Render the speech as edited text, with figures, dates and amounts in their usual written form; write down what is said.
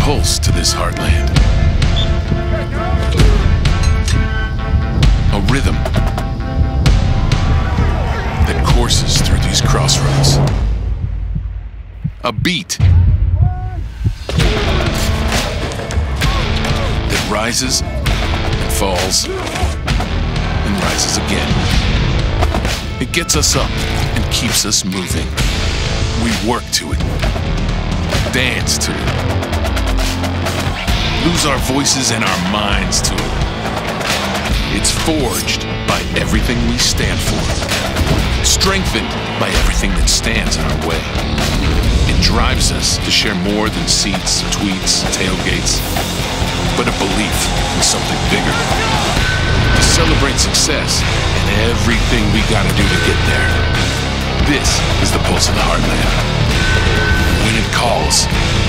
pulse to this heartland. A rhythm that courses through these crossroads. A beat that rises and falls and rises again. It gets us up and keeps us moving. We work to it, dance to it, lose our voices and our minds to it. It's forged by everything we stand for, strengthened by everything that stands in our way. It drives us to share more than seats, tweets, tailgates, but a belief in something bigger. To celebrate success and everything we gotta do to get there. This is the pulse of the heartland. When it calls,